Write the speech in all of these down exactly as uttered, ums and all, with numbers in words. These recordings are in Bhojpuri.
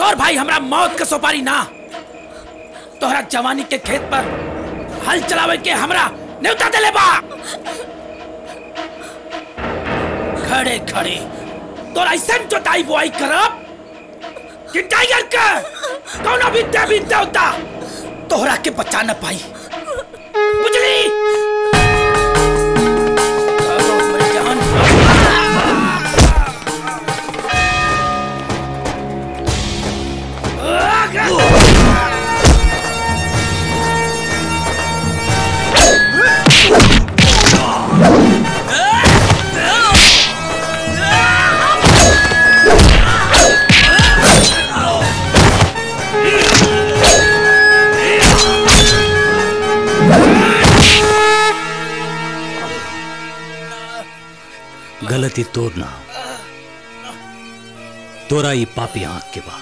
तोर भाई हमरा मौत के सोपारी ना, तोहरा जवानी के खेत पर हल चलावे के हमरा न्योता देले बा। खड़े खड़े तोरा ऐसा जोताई बुआई करब कि टाइगर के कौनो भी देवी देवता तोहरा के बचा न पाई, बुझली? गलती तोड़ना तोरा ही पापी आंख के बा,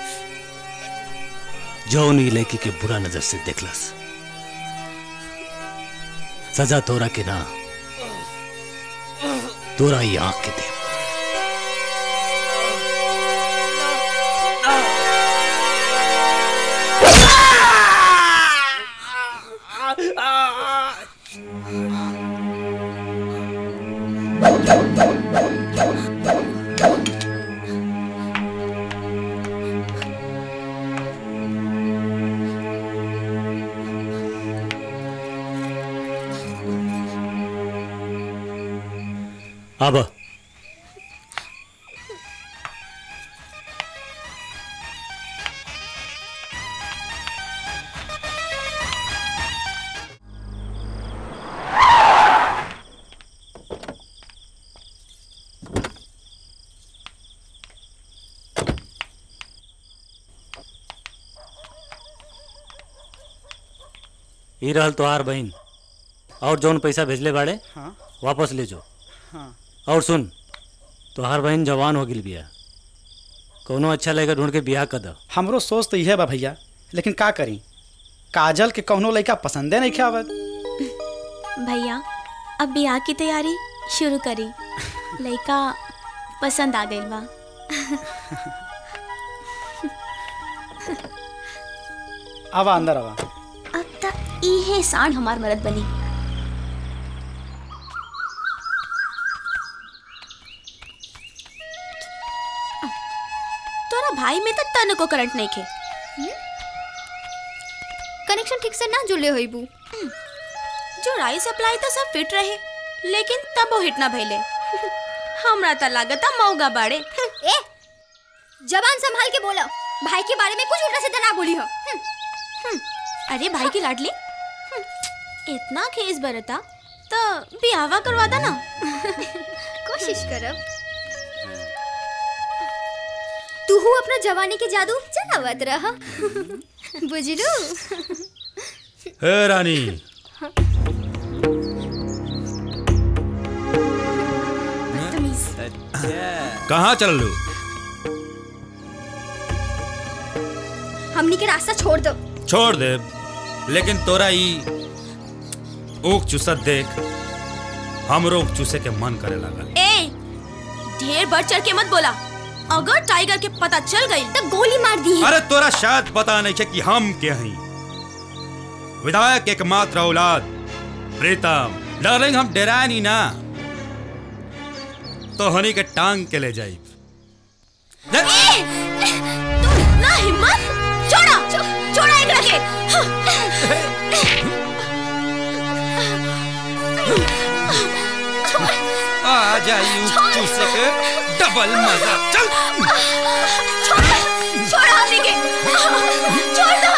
जौनी लड़की के बुरा नजर से देखलस। सजा तोरा के ना, तोरा ही आंख के दे। अब ई रहल तोहार बहन, और जौन पैसा भेजले बाड़े हाँ? वापस ले जो। हाँ। और सुन, तोहार बहन जवान हो गई बिया, कोनो अच्छा लड़का ढूंढ के बियाह कर दो। हमरो सोच तो यह बा भैया, लेकिन का करी, काजल के कौनो लड़का पसंदे नहीं आवत। भैया अब बियाह की तैयारी शुरू करी, लड़का पसंद आ गई बा। आवा अंदर आवा। अब तक इहे सांड हमार मरद बनी। तोरा भाई में तो तन को करंट नहीं खे, कनेक्शन ठीक से ना जुड़े होई बू। जो राई सप्लाई तो सब फिट रहे, लेकिन तब वो हिट ना भइले। हमरा तो लागता मौगा बाड़े। ए जबान संभाल के बोला, भाई के बारे में कुछ उल्टा सीधा ना बोली हो। अरे भाई की लाडली, इतना खेस बरता तो बियावा करवा दा ना। कोशिश करब। तू हूँ अपना जवानी के जादू चलावत रहा, बुझलू? हे रानी, कहाँ चल लू? हमनी के रास्ता छोड़ दो। छोड़ दे, लेकिन तोरा ही ऊख चूसत देख हमरो ऊख चूसे के मन करे लागल। ए, ढेर बढ़ चढ़ के मत बोला, अगर टाइगर के पता चल गई तो गोली मार दी। अरे तोरा शायद पता नहीं है कि हम क्या हैं। विधायक एकमात्र औलाद प्रीतम, डार्लिंग हम डरा नहीं ना, तो हनी के टांग के ले जाई। तू ना हिम्मत, छोड़ा छो, छोड़ा एक रखे। आ जाइए चूसे के डबल मजा। चल छोड़, छोड़ हनी के, छोड़ दो,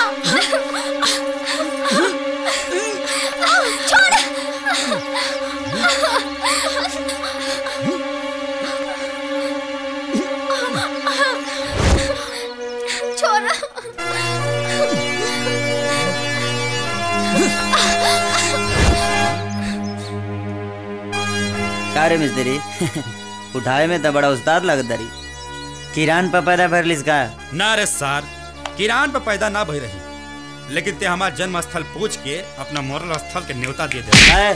छोड़। छोड़। का रे मिस्त्री, उठावे में तो बड़ा उस्ताद लगता रही। किरान पर पैदा भर लिस का? ना रे सार, किरान पर पैदा ना भई रही, लेकिन ते हमार जन्म स्थल पूछ के अपना मरल स्थल के न्योता दे दे।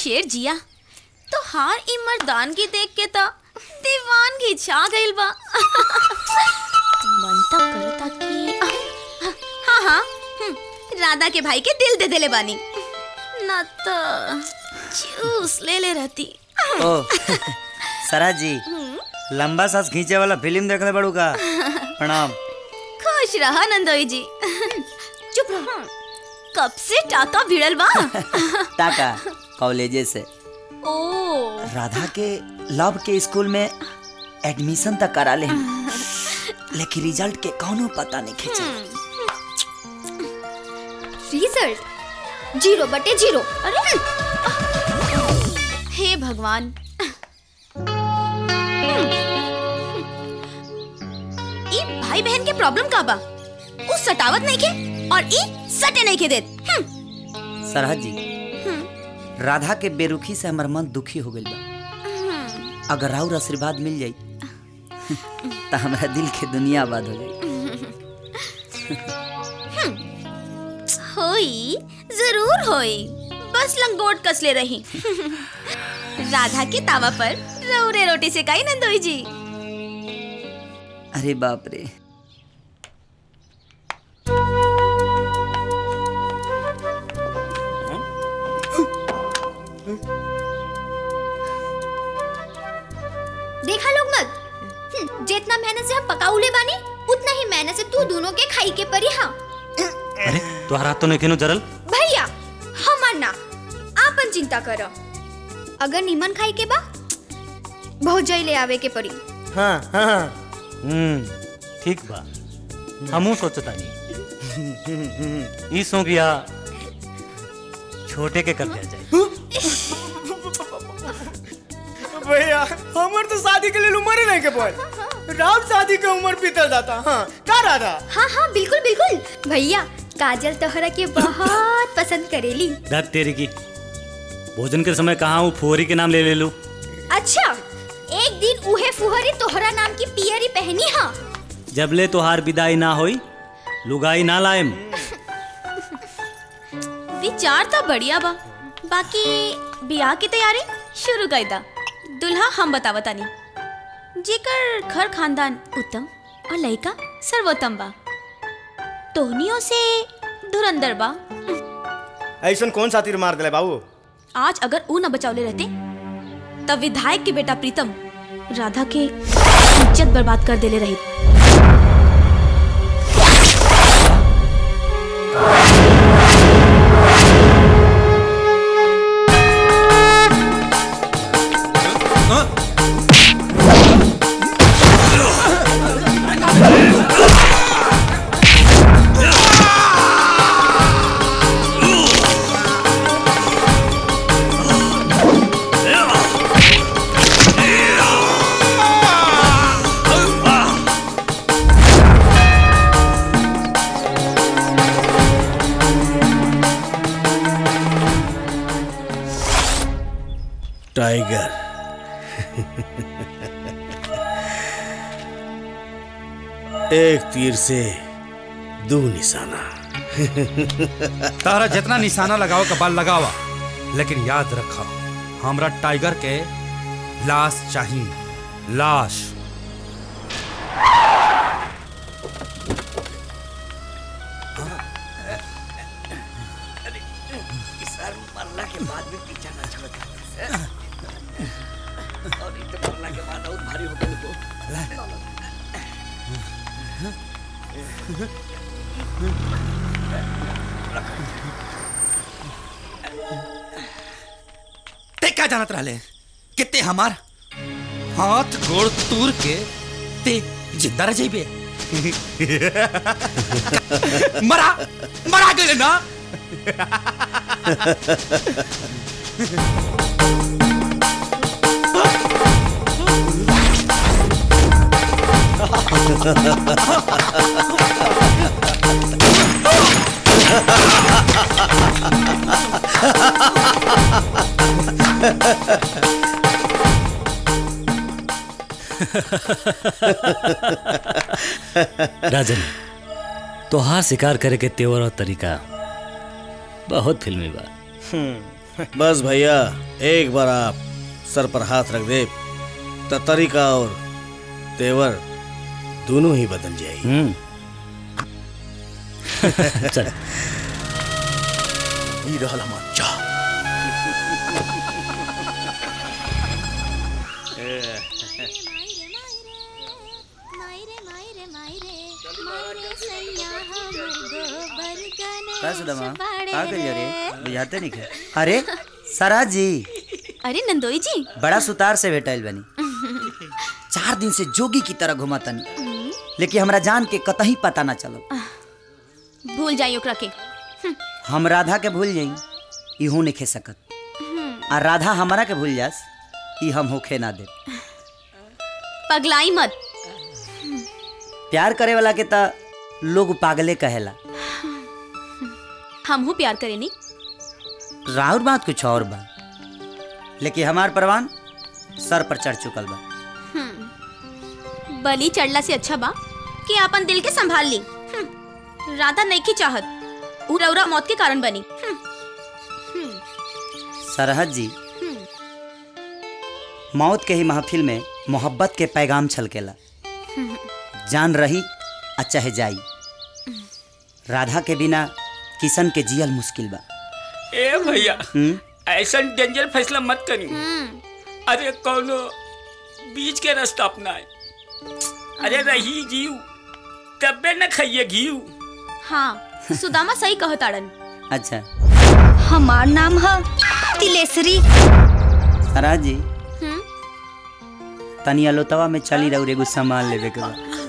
शेर जिया तो हार ई मर्दानगी देख के ता दीवानगी छा गइल बा। मन तक करता कि हाँ हाँ राधा के भाई के दिल दे देले बानी ना तो चूस ले ले रहती। ओ सरा जी लंबा सांस खींचे वाला फिल्म देखले बड़ू का? प्रणाम। खुश रहा नंदोई जी। चुप रहो। कब से टाका भिड़ल बा? टाका कॉलेजे से। ओ राधा के लव के स्कूल में एडमिशन तक करा ले, लेकिन रिजल्ट के कौनो पता नहीं खींचा। रिजल्ट जीरो बटे जीरो। अरे हे भगवान, ई भाई बहन के प्रॉब्लम का बा? उ सटावत नहीं के और ई सटे नहीं के देत। सरहद जी राधा के बेरुखी से हमार मन दुखी हो गइल बा। अगर राउर आशीर्वाद मिल जाई तो हमारा दिल के दुनिया आबाद हो जाई। होई जरूर होई, बस लंगोट कसले रही। राधा के तावा पर रौरे रोटी सेकाई नंदोई जी। अरे बाप रे, देखा लोग मत, जितना मेहनत से हम पकाउले बानी उतना ही मेहनत से तू दोनों के खाई के परी। हाँ अरे तो हाथ तो नहीं खेनो जरल भैया, हमार ना आपन चिंता करो। अगर नीमन खाई के बा भौजाई ले आवे के परी। हाँ हाँ हम्म ठीक बा, हमू सोचता नहीं ई सो बिया छोटे के कर दिया जाए। भैया हमार तो शादी के लिए उम्र नहीं के बोल, राम शादी के उम्र बीतल जाता। हाँ का राधा? हाँ हाँ बिल्कुल बिल्कुल भैया, काजल तोहरा के बहुत पसंद करेली। दत तेरी की, भोजन के समय कहाँ हूँ फुहरी के नाम ले ले लूं। अच्छा एक दिन उहे फुहरी तोहरा नाम की पियरी पहनी। हाँ जबले तोहार विदाई ना होई लुगाई ना लाएम। विचार तो बढ़िया बा, बाकी बियाह की तैयारी शुरू कर दा। दुल्हा हम बतावतानी, जेकर घर खानदान उत्तम और लड़का सर्वोत्तम बा, तोहनियों से धुरंधर बा। ऐसन कौन सा तीर मार दिले बाबू? आज अगर ऊ न बचावले रहते तब विधायक के बेटा प्रीतम राधा के इज्जत बर्बाद कर देले रही। टाइगर एक तीर से दो निशाना। तारा जितना निशाना लगाओ कबाल लगावा, लेकिन याद रखा हमरा टाइगर के लाश चाहिए, लाश। मरला के बाद भी पीछा ना छोड़ता और इतना मरला के बाद और भारी हो गई। ते क्या जानत रहले कितने हमार हाथ गोड़ तूर के ते जिंदा रह जाइबे। मरा मरा गए ना। राजन, तोहार शिकार करे के तेवर और तरीका बहुत फिल्मी बा। बस भैया एक बार आप सर पर हाथ रख दे तो तरीका और तेवर दोनों ही बदल जाएगी। चल ये रहल हमार चाह। सुदामा का करिए रे बुझाते नहीं खे। अरे सरहद जी। अरे नंदोई जी बड़ा सुतार से भेटाइल बनी। चार दिन से जोगी की तरह घुमा तनी लेकिन हमरा जान के कतही पता ना चलो। भूल जाइयो ओकरा के। हम राधा के भूल जाई इहो नहीं खे सकत और राधा हमारा के भूल जास ई हम होखे ना दे। पगलाई मत। प्यार करे वाला के ता लोग पागले कहेला। हम हूँ प्यार करे नी। राहुल बात कुछ और बा लेकिन हमार परवान सर पर चढ़ चुकल बा। बली चढ़ला से अच्छा बा कि अपन दिल के संभाल ली। राधा नहीं की चाहत उरा उरा मौत के कारण बनी। सरहद जी मौत के ही महफिल में मोहब्बत के पैगाम छलकेला। जान रही अच्छा है जाई। राधा के बिना किशन के जियल मुश्किल बा। ए भैया ऐसा डेंजर फैसला मत करी। अरे कौनो बीच के रास्ता अपनाए। अरे रही जीव तबे न खाइए घीव। हाँ सुदामा सही कहो ताड़न। अच्छा हमार नाम है तिलेश्वरी। सरहद जी तनी अलोतवा में चली रहू रे सामान लेवे के बा।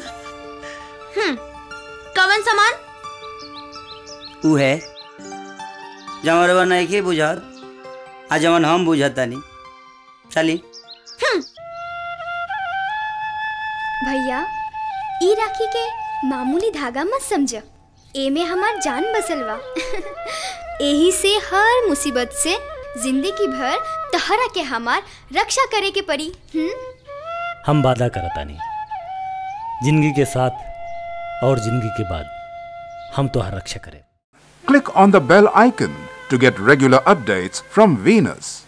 कवन सामान? उ है जवन नहीं के बुझात आ जवन हम बुझता नहीं। चली भैया ई राखी के मामूली धागा मत समझ। एमे हमार जान बसल बा। यही से हर मुसीबत से जिंदगी भर तहरा के हमार रक्षा करे के पड़ी। हम वादा करता नहीं जिंदगी के साथ और जिंदगी के बाद हम तो हर रक्षा करें। Click on the bell icon to get regular updates from Venus.